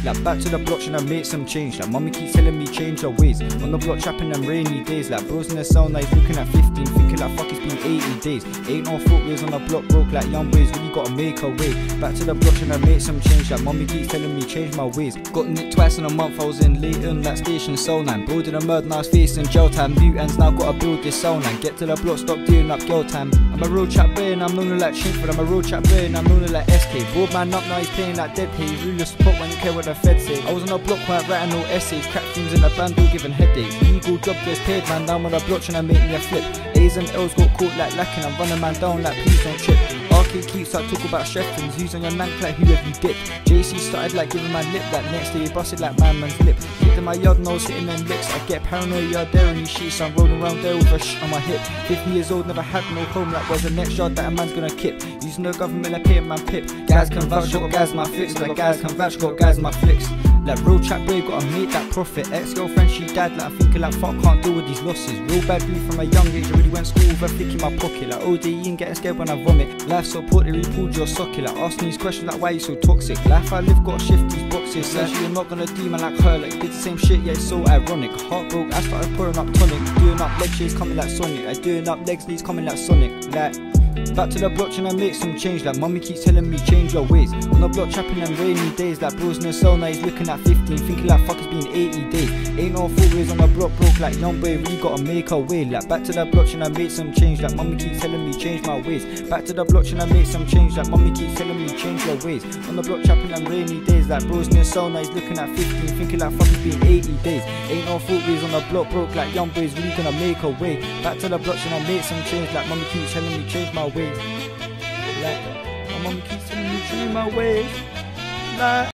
Like back to the block trying to make some change. Like mommy keeps telling me change your ways. On the block trapping them rainy days. Like bros in the sound nice looking at 15, thinking like fuck it's been 80 days. Ain't no footways on the block broke like young boys, really gotta make a way. Back to the block trying to make some change. Like mommy keeps telling me change my ways. Got nicked twice in a month, I was in Leighton, that station Soul 9. Bro did a murder, now I was facing jail time. Mutants now gotta build this Soul 9. Get to the block, stop doing up girl time. I'm a road trap boy and I'm known like Chingford. I'm a road trap boy and I'm known like SK. Broad man up now, he's playing like dead pay. He's really a spot when you care what the feds say. I was on the block quite writing no essays. Crap themes in the band all giving headaches. Legal job just paid man down on the block trying to make me a flip. A's and L's got caught like lacking. I'm running man down like please don't trip. RK keeps like talk about Sheffins. Who's on your nank like who have you dipped? JC started like giving my lip. That next day he busted like man's lip. Hit in my yard nose hitting them licks. I get paranoid yard there in these sheets. I'm rolling around there with a shit on my hip. 50 years old never had no home. Like where's the next yard that a man's gonna kip? Using the government like paying man pip. Guys can vouch, got guys my flicks. Like guys can vouch, got guys my flicks. Like real trap boy, gotta make that profit. Ex-girlfriend she died, like I'm thinking like fuck, can't deal with these losses. Real bad dude from a young age, I really went school with a flick in my pocket. Like OD ain't getting scared when I vomit. Life support, they really pulled your socket. Like asking these questions like why you so toxic. Life I live, gotta shift these boxes. Says you're not gonna do man like her, like you did the same shit, yeah it's so ironic. Heart broke, I started pouring up tonic. Doing up leg shades coming like Sonic. I doing up legs knees coming like Sonic. Like back to the block trying to make some change. Like mommy keeps telling me change your ways. On the block trapping them rainy days. Like bros in the cell now he's looking at 15, thinking like fuck it's been 80 days. Ain't no footways on the block broke like young boy, really gotta make a way. Like back to the block trying to make some change. Like mommy keeps telling me change my ways. Back to the block trying to make some change. Like mommy keeps telling me change your ways. On the block trapping them rainy days. Like bros in the cell now he's looking at 15, thinking like fuck it's been 80 days. Ain't no footways on the block broke like young boys, really gonna make a way. Back to the block trying to make some change. Like mommy keeps telling me change my ways. Like my mum keeps telling me change my ways. Like